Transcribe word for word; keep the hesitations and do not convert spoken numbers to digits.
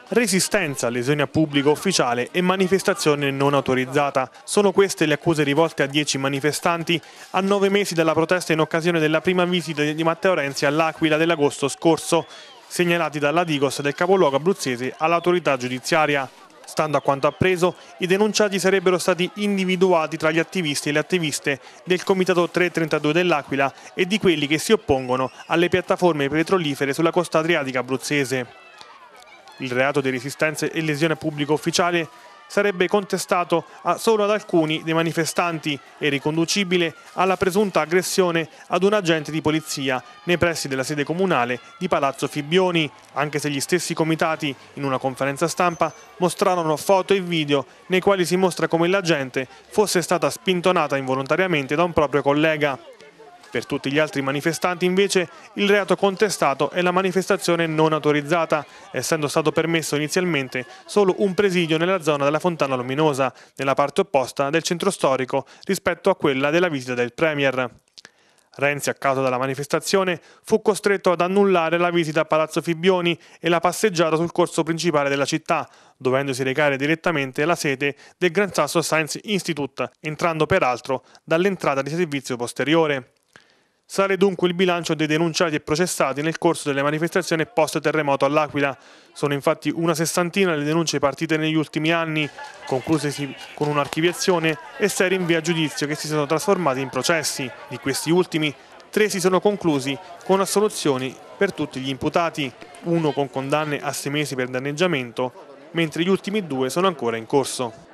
Resistenza, lesione a pubblico ufficiale e manifestazione non autorizzata. Sono queste le accuse rivolte a dieci manifestanti a nove mesi dalla protesta in occasione della prima visita di Matteo Renzi all'Aquila dell'agosto scorso, segnalati dalla Digos del capoluogo abruzzese all'autorità giudiziaria. Stando a quanto appreso, i denunciati sarebbero stati individuati tra gli attivisti e le attiviste del Comitato trecentotrentadue dell'Aquila e di quelli che si oppongono alle piattaforme petrolifere sulla costa adriatica abruzzese. Il reato di resistenza e lesione a pubblico ufficiale sarebbe contestato a solo ad alcuni dei manifestanti e riconducibile alla presunta aggressione ad un agente di polizia nei pressi della sede comunale di Palazzo Fibbioni, anche se gli stessi comitati in una conferenza stampa mostrarono foto e video nei quali si mostra come l'agente fosse stata spintonata involontariamente da un proprio collega. Per tutti gli altri manifestanti, invece, il reato contestato è la manifestazione non autorizzata, essendo stato permesso inizialmente solo un presidio nella zona della Fontana Luminosa, nella parte opposta del centro storico rispetto a quella della visita del Premier. Renzi, a causa della manifestazione, fu costretto ad annullare la visita a Palazzo Fibbioni e la passeggiata sul corso principale della città, dovendosi recare direttamente alla sede del Gran Sasso Science Institute, entrando peraltro dall'entrata di servizio posteriore. Sale dunque il bilancio dei denunciati e processati nel corso delle manifestazioni post-terremoto all'Aquila. Sono infatti una sessantina le denunce partite negli ultimi anni, conclusesi con un'archiviazione e sei rinvii a giudizio che si sono trasformati in processi. Di questi ultimi, tre si sono conclusi con assoluzioni per tutti gli imputati, uno con condanne a sei mesi per danneggiamento, mentre gli ultimi due sono ancora in corso.